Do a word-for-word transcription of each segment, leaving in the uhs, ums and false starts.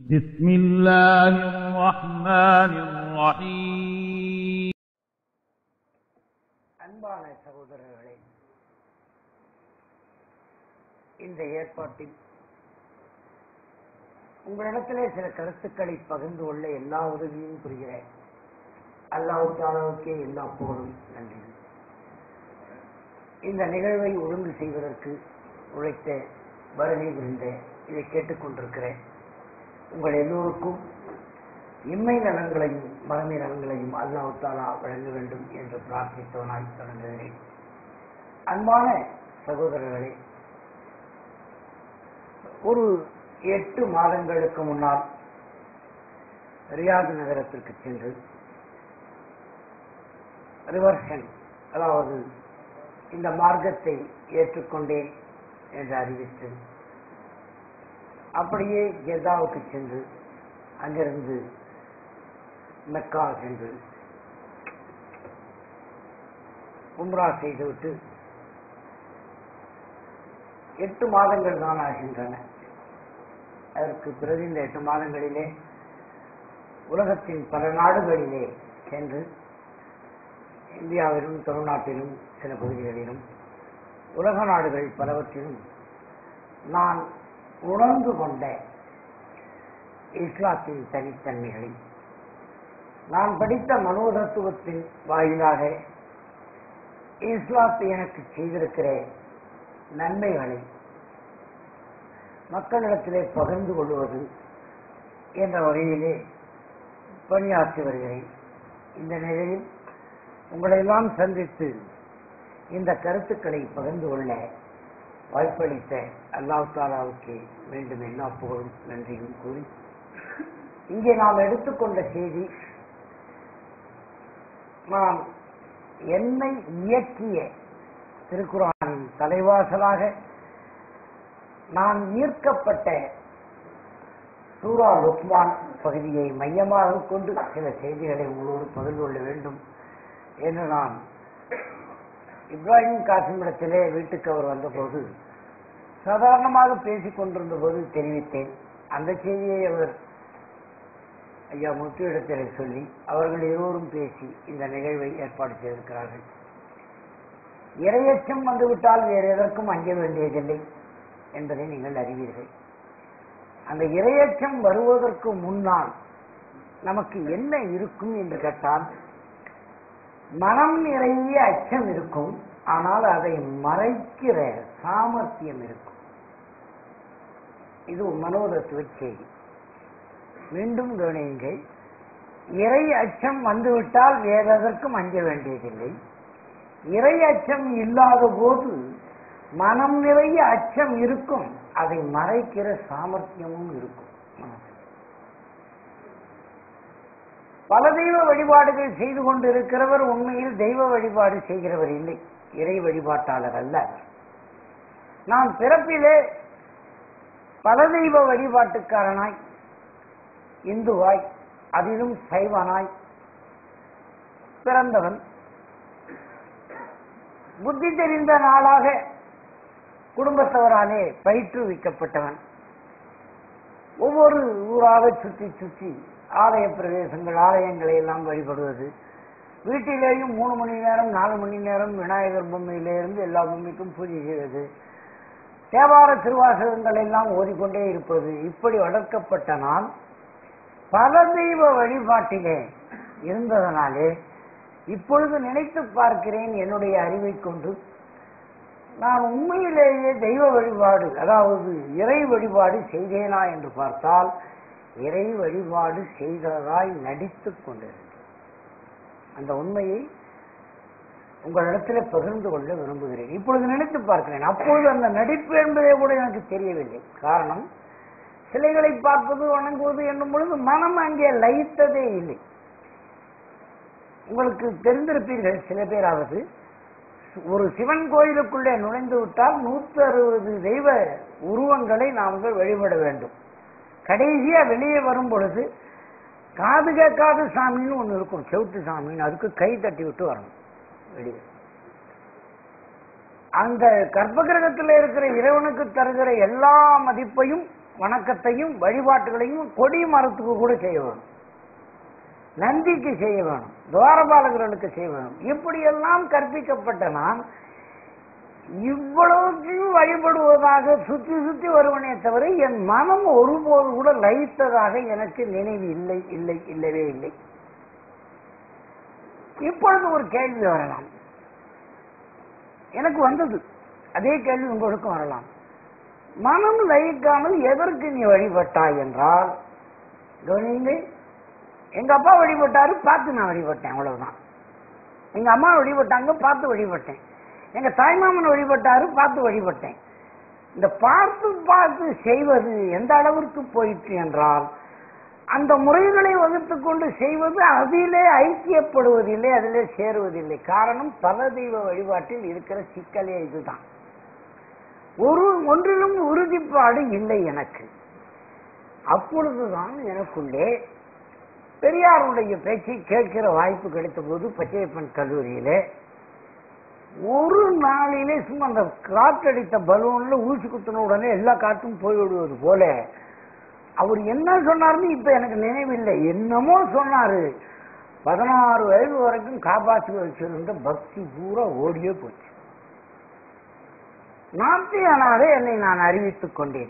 بسم الله الرحمن الرحيم. அன்பான சகோதரர்களே, இந்த ஏற்பாட்டில் உங்களிடத்திலே சில கருத்துக்களை பகிர்ந்து கொள்ள எல்லா உதவியும் புரிகிறேன். அல்லாஹ் தஆலாவுக்கே எல்லா புகழும் நன்றி. இந்த நிகழ்வை ஒழுங்கு செய்வதற்கு உழைத்த வருகை புரிந்த இதை கேட்டுக்கொண்டிருக்கிறேன் உங்கள் எல்லோருக்கும் இம்மை நலன்களையும் மறுமை நலன்களையும் அல்லாஹ் தஆலா வழங்க வேண்டும் என்று பிரார்த்தித்தவனாய் தொடங்குகிறேன். அன்பான சகோதரர்களே, ஒரு எட்டு மாதங்களுக்கு முன்னால் ரியாத் நகரத்திற்கு சென்று ரிவர்ஷன், அதாவது இந்த மார்க்கத்தை ஏற்றுக்கொண்டேன் என்று அறிவித்து அப்படியே ஜெத்தாவுக்கு சென்று அங்கிருந்து மெக்கா சென்று உம்ரா செய்துவிட்டு எட்டு மாதங்கள் தான் ஆகின்றன. அதற்கு பிறகு இந்த எட்டு மாதங்களிலே உலகத்தின் பல நாடுகளிலே சென்று இந்தியாவிலும் தமிழ்நாட்டிலும் சில பகுதிகளிலும் உலக நாடுகள் பலவற்றிலும் நான் உணர்ந்து கொண்ட இஸ்லாத்தின் தனித்தன்மைகளை, நான் படித்த மனோதத்துவத்தின் வாயிலாக இஸ்லாத்தை எனக்கு செய்திருக்கிற நன்மைகளை மக்களிடத்திலே பகிர்ந்து கொள்வது என்ற வகையிலே பணியாற்றி வருகிறேன். இந்த நிலையில் உங்களையெல்லாம் சந்தித்து இந்த கருத்துக்களை பகிர்ந்து கொள்ள வாய்ப்பளித்த அல்லாஹ் தஆலாவுக்கு மீண்டும் எல்லா புகழும் நன்றியும் கூறி, இங்கே நாம் எடுத்துக்கொண்ட செய்தி, நாம் என்னை இயக்கிய திருக்குர்ஆனின் தலைவாசலாக நான் ஈர்க்கப்பட்ட சூரா லுக்மான் பகுதியை மையமாக கொண்டு சில செய்திகளை உங்களோடு பகிர்ந்து கொள்ள வேண்டும் என்று நான் இப்ராஹிம் காசிமிடத்திலே வீட்டுக்கு அவர் வந்தபோது சாதாரணமாக பேசிக் கொண்டிருந்த போது தெரிவித்தேன். அந்த செய்தியை அவர் ஐயா முத்து இடத்திலே சொல்லி அவர்கள் இருவரும் பேசி இந்த நிகழ்வை ஏற்பாடு செய்திருக்கிறார்கள். இரையச்சம் வந்துவிட்டால் வேறு எதற்கும் அஞ்ச வேண்டியதில்லை என்பதை நீங்கள் அறிவீர்கள். அந்த இரையச்சம் வருவதற்கு முன்னால் நமக்கு என்ன இருக்கும் என்று கேட்டால், மனம் நிறைய அச்சம் இருக்கும், ஆனால் அதை மறைக்கிற சாமர்த்தியம் இருக்கும். இது மனோதத்துவ செய்தி. மீண்டும் கவனியுங்கள், இறை அச்சம் வந்துவிட்டால் வேறெதற்கும் அஞ்ச வேண்டியதில்லை. இறை அச்சம் இல்லாத போது மனம் நிறைய அச்சம் இருக்கும், அதை மறைக்கிற சாமர்த்தியமும் இருக்கும். பல தெய்வ வழிபாடுகள் செய்து கொண்டிருக்கிறவர் உண்மையில் தெய்வ வழிபாடு செய்கிறவர் இல்லை, இறை வழிபாட்டாளர் அல்ல. நான் பிறப்பிலே பல தெய்வ வழிபாட்டுக்காரனாய், இந்துவாய், அதிலும் சைவனாய் பிறந்தவன். புத்தி தெரிந்த நாளாக குடும்பத்தவராலே பயிற்றுவிக்கப்பட்டவன். ஒவ்வொரு ஊராக சுற்றி சுற்றி ஆலய பிரதேசங்கள், ஆலயங்களை எல்லாம் வழிபடுவது, வீட்டிலேயும் மூணு மணி நேரம் நாலு மணி நேரம் விநாயகர் பொம்மையிலிருந்து எல்லா பொம்மைக்கும் பூஜை செய்வது, தேவார திருவாசகங்கள் எல்லாம் ஓதிக்கொண்டே இருப்பது, இப்படி வளர்க்கப்பட்ட நான் பல தெய்வ வழிபாட்டிலே இருந்ததனாலே இப்பொழுது நினைத்து பார்க்கிறேன், என்னுடைய அறிவை கொண்டு நான் உண்மையிலேயே தெய்வ வழிபாடு, அதாவது இறை வழிபாடு செய்தேனா என்று பார்த்தால் இறை வழிபாடு செய்ததாய் நடித்துக் கொண்டிருந்தேன். அந்த உண்மையை உங்களிடத்தில் பகிர்ந்து கொள்ள விரும்புகிறேன். இப்பொழுது நினைத்து பார்க்கிறேன், அப்பொழுது அந்த நடிப்பு என்பதே கூட எனக்கு தெரியவில்லை. காரணம், சிலைகளை பார்ப்பது, வணங்குவது என்னும் பொழுது மனம் அங்கே லயித்ததே இல்லை. உங்களுக்கு தெரிந்திருப்பீர்கள், சில பேராவது ஒரு சிவன் கோயிலுக்குள்ளே நுழைந்து விட்டால் நூற்றி அறுபது தெய்வ உருவங்களை நாங்கள் வழிபட வேண்டும். கடைசியா வெளியே வரும் பொழுது காது கேட்காத சாமின்னு ஒன்று இருக்கும், செவுட்டு சாமின்னு, அதுக்கு கை தட்டி விட்டு வரணும் வெளியே. அந்த கர்ப்ப கிரகத்தில் இருக்கிற இறைவனுக்கு தருகிற எல்லா மதிப்பையும் வணக்கத்தையும் வழிபாட்டுகளையும் கொடி மரத்துக்கு கூட செய்ய வேணும், நந்திக்கு செய்ய வேணும், துவாரபாலகர்களுக்கு செய்ய வேணும். இப்படியெல்லாம் கற்பிக்கப்பட்ட நான் இவ்வளவுக்கும் வழிபடுவதாக சுற்றி சுற்றி வருவனே தவிர என் மனம் ஒருபோது கூட லயித்ததாக எனக்கு நினைவு இல்லை இல்லை இல்லவே இல்லை. இப்பொழுது ஒரு கேள்வி வரலாம், எனக்கு வந்தது அதே கேள்வி உங்களுக்கும் வரலாம். மனம் லயிக்காமல் எதற்கு நீ வழிபட்டாய் என்றால், எங்க அப்பா வழிபட்டாரு பார்த்து நான் வழிபட்டேன், அவ்வளவுதான். எங்க அம்மா வழிபட்டாங்க பார்த்து வழிபட்டேன், எங்க தாய்மாமன் வழிபட்டாரு பார்த்து வழிபட்டேன். இந்த பார்த்து பார்த்து செய்வது எந்த அளவிற்கு போயிற்று என்றால், அந்த முறைகளை வகுத்து கொண்டு செய்வது அதிலே ஐக்கியப்படுவதில்லை, அதிலே சேருவதில்லை. காரணம் பல தெய்வ வழிபாட்டில் இருக்கிற சிக்கலே இதுதான். ஒரு ஒன்றிலும் உறுதிப்பாடு இல்லை எனக்கு. அப்பொழுதுதான் எனக்குள்ளே பெரியாருடைய பேச்சை கேட்கிற வாய்ப்பு கிடைத்த போது பச்சையப்பன் கல்லூரியிலே ஒரு நாளிலே சும்மா அந்த காற்றடித்த பலூன்ல ஊசி குத்தின உடனே எல்லா காற்றும் போய்விடுவது போல அவர் என்ன சொன்னார்னு இப்ப எனக்கு நினைவில்லை, என்னமோ சொன்னாரு. பதினாறு வயது வரைக்கும் காப்பாற்றி வச்சிருந்த பக்தி பூரா ஓடியே போச்சு. நாத்தியனாக என்னை நான் அறிவித்துக் கொண்டேன்.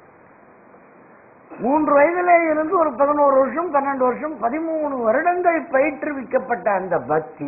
மூன்று வயதிலே இருந்து ஒரு பதினோரு வருஷம் பன்னெண்டு வருஷம் பதிமூணு வருடங்கள் பயிற்றுவிக்கப்பட்ட அந்த பக்தி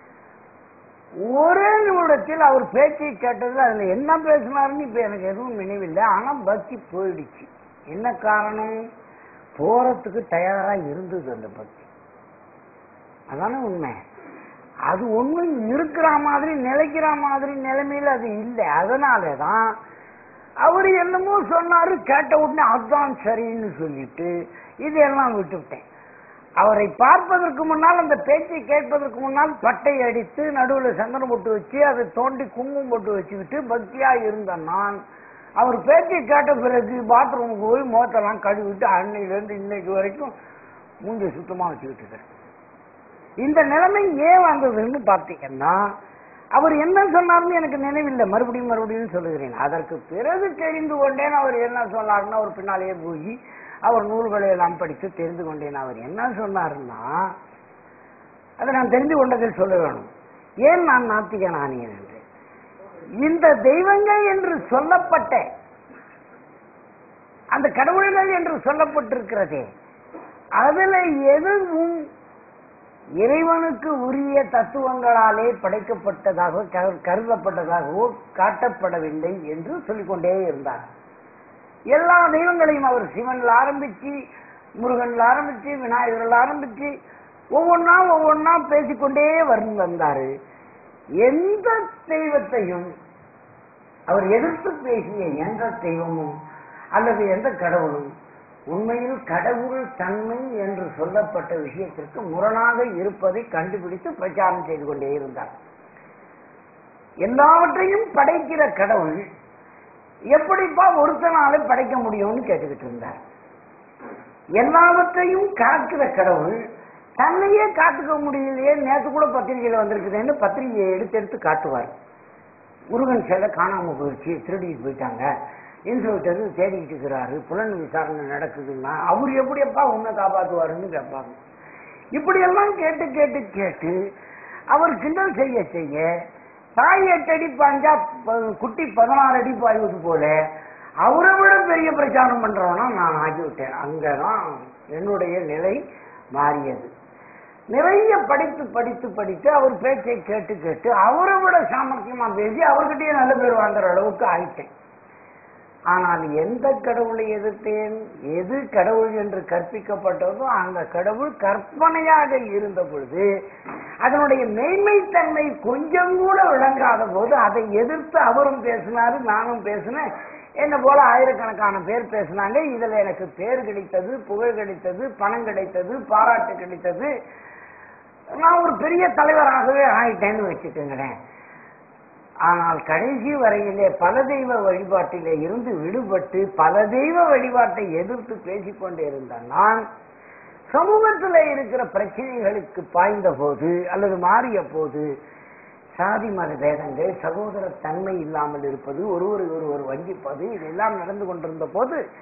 ஒரே நிமிடத்தில் அவர் பேச்சை கேட்டது, அதுல என்ன பேசினாருன்னு இப்ப எனக்கு எதுவும் நினைவில்லை. ஆனா பக்தி போயிடுச்சு. என்ன காரணம்? போறதுக்கு தயாரா இருந்தது அந்த பக்தி. அதான உண்மை. அது ஒண்ணும் இருக்கிற மாதிரி நிலைக்கிற மாதிரி நிலைமையில அது இல்லை. அதனாலதான் அவரு என்னமோ சொன்னாரு, கேட்ட உடனே அதுதான் சரின்னு சொல்லிட்டு இதெல்லாம் விட்டுவிட்டேன். அவரை பார்ப்பதற்கு முன்னால், அந்த பேச்சை கேட்பதற்கு முன்னால் பட்டை அடித்து நடுவில் சந்தனம் போட்டு வச்சு அதை தோண்டி குங்குமம் போட்டு வச்சுக்கிட்டு பக்தியா இருந்த நான், அவர் பேச்சை கேட்ட பிறகு பாத்ரூமுக்கு போய் முகத்தெல்லாம் கழுவிட்டு அன்னையிலிருந்து இன்னைக்கு வரைக்கும் மூஞ்சி சுத்தமா வச்சுக்கிட்டு இருக்கேன். இந்த நிலைமை ஏன் வந்ததுன்னு பார்த்தீங்கன்னா, அவர் என்ன சொன்னார்னு எனக்கு நினைவில்லை. மறுபடியும் மறுபடியும் சொல்லுகிறேன். அதற்கு பிறகு தெரிந்து கொண்டேன் அவர் என்ன சொன்னார்னு. அவர் பின்னாலேயே போய் அவர் நூல்களை எல்லாம் படித்து தெரிந்து கொண்டேன். அவர் என்ன சொன்னாருன்னா, அதை நான் தெரிந்து கொண்டதில் சொல்ல வேணும். ஏன் நான் நாத்திகன் ஆனேன் என்று. இந்த தெய்வங்கள் என்று சொல்லப்பட்ட அந்த கடவுள்கள் என்று சொல்லப்பட்டிருக்கிறதே, அதுல எதுவும் இறைவனுக்கு உரிய தத்துவங்களாலே படைக்கப்பட்டதாக கருதப்பட்டதாகவோ காட்டப்படவில்லை என்று சொல்லிக்கொண்டே இருந்தார். எல்லா தெய்வங்களையும் அவர் சிவன்ல ஆரம்பிச்சு, முருகன்ல ஆரம்பிச்சு, விநாயகர்ல ஆரம்பிச்சு ஒவ்வொன்னா ஒவ்வொன்னா பேசிக்கொண்டே வந்தாரு. எந்த தெய்வத்தையும் அவர் எதிர்த்து பேசிய எந்த தெய்வமும் அல்லது எந்த கடவுளும் உண்மையில் கடவுள் தன்மை என்று சொல்லப்பட்ட விஷயத்திற்கு முரணாக இருப்பதை கண்டுபிடித்து பிரச்சாரம் செய்து கொண்டே இருந்தார். எல்லாவற்றையும் படைக்கிற கடவுள் எப்படிப்பா ஒருத்தனால படைக்க முடியும்னு கேட்டுக்கிட்டு இருந்தார். எல்லாவற்றையும் காக்கிற கடவுள் தன்னையே காத்துக்க முடியலையே, நேற்று கூட பத்திரிகையில வந்திருக்குதுன்னு பத்திரிகையை எடுத்து எடுத்து காட்டுவார். முருகன் சிலை காணாம போயிடுச்சு, திருடிட்டு போயிட்டாங்க, இன்ஸ்பெக்டர் தேடிக்கிட்டு இருக்கிறாரு, புலன் விசாரணை நடக்குதுன்னா அவர் எப்படியப்பா உன்னை காப்பாற்றுவாருன்னு கேட்பாங்க. இப்படியெல்லாம் கேட்டு கேட்டு கேட்டு அவர் கிண்டல் செய்ய செய்ய தாய் எட்டு அடி பாஞ்சா குட்டி பதினாறு அடி பாய்வது போல அவரை விட பெரிய பிரச்சாரம் பண்றவனா நான் ஆகிவிட்டேன். அங்கதான் என்னுடைய நிலை மாறியது. நிறைய படித்து படித்து படித்து அவர் பேச்சை கேட்டு கேட்டு அவரை விட சாமர்த்தியமா பேசி அவர்கிட்டயே நல்ல பேர் வாங்குற அளவுக்கு ஆயிட்டேன். ஆனால் எந்த கடவுளை எதிர்த்தேன்? எது கடவுள் என்று கற்பிக்கப்பட்டதோ அந்த கடவுள் கற்பனையாக இருந்த பொழுது, அதனுடைய மெய்மைத்தன்மை கொஞ்சம் கூட விளங்காத போது அதை எதிர்த்து அவரும் பேசினாரு, நானும் பேசினேன். என்ன போல ஆயிரக்கணக்கான பேர் பேசினாங்க. இதுல எனக்கு பேர் கிடைத்தது, புகழ் கிடைத்தது, பணம் கிடைத்தது, பாராட்டு கிடைத்தது. நான் ஒரு பெரிய தலைவராகவே ஆயிட்டேன்னு வச்சுக்கோங்களேன். ஆனால் கடைசி வரையிலே பல தெய்வ வழிபாட்டிலே இருந்து விடுபட்டு பல தெய்வ வழிபாட்டை எதிர்த்து பேசிக்கொண்டே இருந்த நான் சமூகத்தில் இருக்கிற பிரச்சனைகளுக்கு பாய்ந்த போது அல்லது மாறிய போது சாதி மத பேதங்கள், சகோதர தன்மை இல்லாமல் இருப்பது, ஒருவரை ஒருவர் வஞ்சிப்பது, இதெல்லாம் நடந்து கொண்டிருந்த போது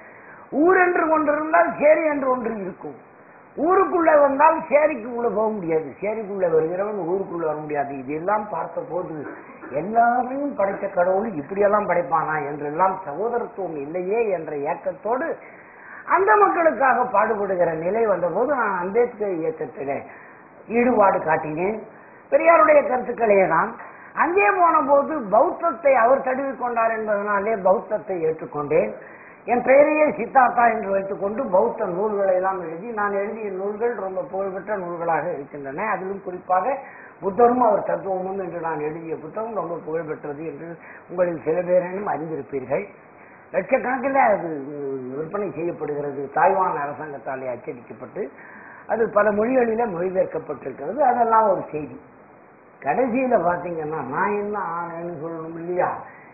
ஊர் என்று ஒன்று இருந்தால் சேரி என்று ஒன்று இருக்கும். ஊருக்குள்ள வந்தால் சேரிக்கு உள்ள போக முடியாது, சேரிக்குள்ள வருகிறவன் ஊருக்குள்ள வர முடியாது. இதெல்லாம் பார்த்த போது எல்லாரையும் படைத்த கடவுள் இப்படியெல்லாம் படைப்பானா என்றெல்லாம் சகோதரத்துவம் இல்லையே என்ற ஏக்கத்தோடு அந்த மக்களுக்காக பாடுபடுகிற நிலை வந்தபோது நான் அம்பேத்கர் இயக்கத்திலே ஈடுபாடு காட்டினேன். பெரியாருடைய கருத்துக்களே தான். அங்கே போன போது பௌத்தத்தை அவர் தழுவிக்கொண்டார் என்பதனாலே பௌத்தத்தை ஏற்றுக்கொண்டேன். என் பெயரையே சித்தார்த்தா என்று வைத்துக்கொண்டு பௌத்த நூல்களை எல்லாம் எழுதி நான் எழுதிய நூல்கள் ரொம்ப புகழ்பெற்ற நூல்களாக இருக்கின்றன. அதிலும் குறிப்பாக புத்தரும் அவர் தத்துவமும் என்று நான் எழுதிய புத்தகம் ரொம்ப புகழ்பெற்றது என்று உங்களில் சில பேரேனும் அறிந்திருப்பீர்கள். லட்சக்கணக்கில் அது விற்பனை செய்யப்படுகிறது. தாய்வான் அரசாங்கத்தாலே அச்சடிக்கப்பட்டு அது பல மொழிகளில மொழிபெயர்க்கப்பட்டிருக்கிறது. அதெல்லாம் ஒரு செய்தி. கடைசியில பாத்தீங்கன்னா நான் என்ன ஆனேன்னு சொல்லணும் இல்லையா?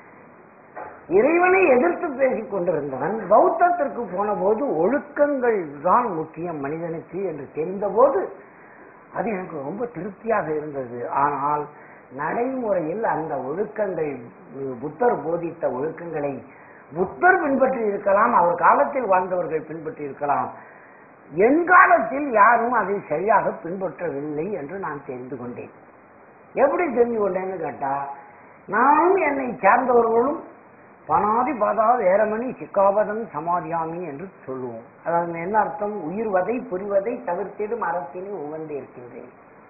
இறைவனை எதிர்த்து பேசிக் கொண்டிருந்தவன் பௌத்தத்திற்கு போன போது ஒழுக்கங்கள் தான் முக்கியம் மனிதனுக்கு என்று தெரிந்த போது அது எனக்கு ரொம்ப திருப்தியாக இருந்தது. ஆனால் நடைமுறையில் அந்த ஒழுக்கங்கள் புத்தர் போதித்த ஒழுக்கங்களை புத்தர் பின்பற்றி இருக்கலாம், அவர் காலத்தில் வாழ்ந்தவர்கள் பின்பற்றி இருக்கலாம், என் காலத்தில் யாரும் அதை சரியாக பின்பற்றவில்லை என்று நான் தெரிந்து கொண்டேன். எப்படி தெரிந்து கொண்டேன்னு கேட்டா, நானும் என்னை சார்ந்தவர்களும் பனாதி பாதா வேரமணி சிக்காபதம் சமாதியாமி என்று சொல்லுவோம். அதாவது என்ன அர்த்தம்? உயிர்வதை புரிவதை தவிர்த்திடும் அறத்தினை உகந்து இருக்கின்றேன்,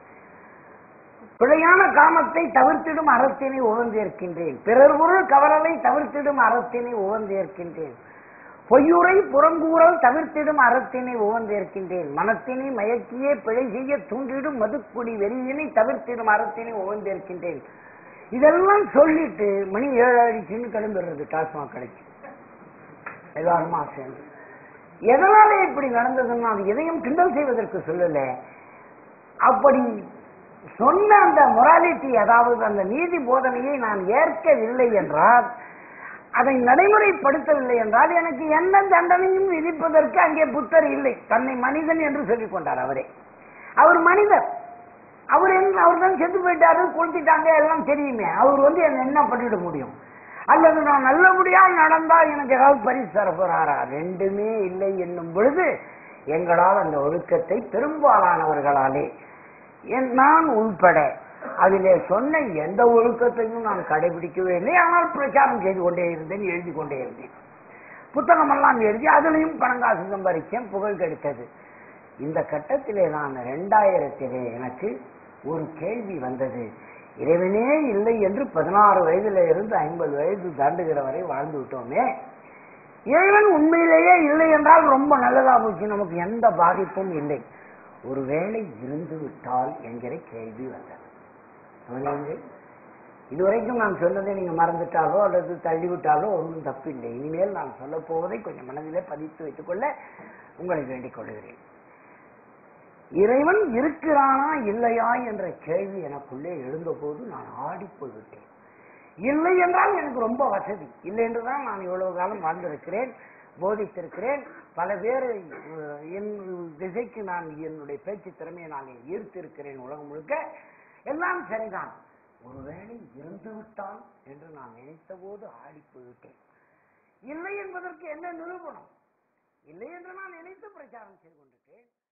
பிழையான காமத்தை தவிர்த்திடும் அறத்தினை உகந்து இருக்கின்றேன், பிறர் பொருள் கவரலை தவிர்த்திடும் அறத்தினை உகந்து இருக்கின்றேன், பொய்யுரை புறங்கூறல் தவிர்த்திடும் அறத்தினை உகந்து இருக்கின்றேன், மனத்தினை மயக்கியே பிழை செய்ய தூண்டிடும் மதுக்குடி வெறியினை தவிர்த்திடும் அறத்தினை உகந்து இருக்கின்றேன். இதெல்லாம் சொல்லிட்டு மணி ஏழு ஆயிடுச்சுன்னு கிளம்பிடுறது டாஸ்மாக் கடைக்கு எல்லாருமா சேர்ந்து. எதனால இப்படி நடந்ததுன்னா அது எதையும் கிண்டல் செய்வதற்கு சொல்லல. அப்படி சொன்ன அந்த மொராலிட்டி, அதாவது அந்த நீதி போதனையை நான் ஏற்கவில்லை என்றால், அதை நடைமுறைப்படுத்தவில்லை என்றால் எனக்கு என்ன தண்டனையும் விதிப்பதற்கு அங்கே புத்தர் இல்லை. தன்னை மனிதன் என்று சொல்லிக் கொண்டார் அவரே. அவர் மனிதர், அவர் அவர் தான் செத்து போயிட்டாரு, கொளுத்திட்டாங்க, எல்லாம் தெரியுமே. அவர் வந்து என்ன என்ன பண்ணிட முடியும்? அல்லது நான் நல்லபடியா நடந்தால் எனக்கு ஏதாவது பரிசு தர போறாரா? ரெண்டுமே இல்லை என்னும் பொழுது எங்களால் அந்த ஒழுக்கத்தை பெரும்பாலானவர்களாலே நான் உள்பட அதிலே சொன்ன எந்த ஒழுக்கத்தையும் நான் கடைபிடிக்கவே இல்லை. ஆனால் பிரச்சாரம் செய்து கொண்டே இருந்தேன், எழுதி கொண்டே இருந்தேன், புத்தகம் எல்லாம் எழுதி அதிலையும் பணங்காசு சம்பாதிச்சேன், புகழ் கிடைத்தது. இந்த கட்டத்திலே நான் இரண்டாயிரத்திலே எனக்கு ஒரு கேள்வி வந்தது. இறைவனே இல்லை என்று பதினாறு வயதுல இருந்து ஐம்பது வயது தாண்டுகிற வரை வாழ்ந்து விட்டோமே, இறைவன் உண்மையிலேயே இல்லை என்றால் ரொம்ப நல்லதா போச்சு, நமக்கு எந்த பாதிப்பும் இல்லை, ஒருவேளை இருந்து விட்டால் என்கிற கேள்வி வந்தது. இதுவரைக்கும் நான் சொன்னதை நீங்க மறந்துட்டாலோ அல்லது தள்ளிவிட்டாலோ ஒன்றும் தப்பில்லை. இனிமேல் நான் சொல்ல போவதை கொஞ்சம் மனதிலே பதித்து வைத்துக் கொள்ள உங்களை வேண்டிக் கொள்கிறேன். இறைவன் இருக்கிறானா இல்லையா என்ற கேள்வி எனக்குள்ளே எழுந்தபோது நான் ஆடி போய்விட்டேன். இல்லை என்றால் எனக்கு ரொம்ப வசதி, இல்லை என்றுதான் நான் இவ்வளவு காலம் வாழ்ந்திருக்கிறேன், போதித்திருக்கிறேன், பல பேரை என் திசைக்கு நான் என்னுடைய பேச்சு திறமையை நான் ஈர்த்திருக்கிறேன் உலகம் முழுக்க, எல்லாம் சரிதான். ஒருவேளை இருந்து விட்டால் என்று நான் நினைத்த போது ஆடி போய்விட்டேன். இல்லை என்பதற்கு என்ன நிரூபணம்? இல்லை என்று நான் நினைத்து பிரச்சாரம் செய்து கொண்டிருக்கேன்.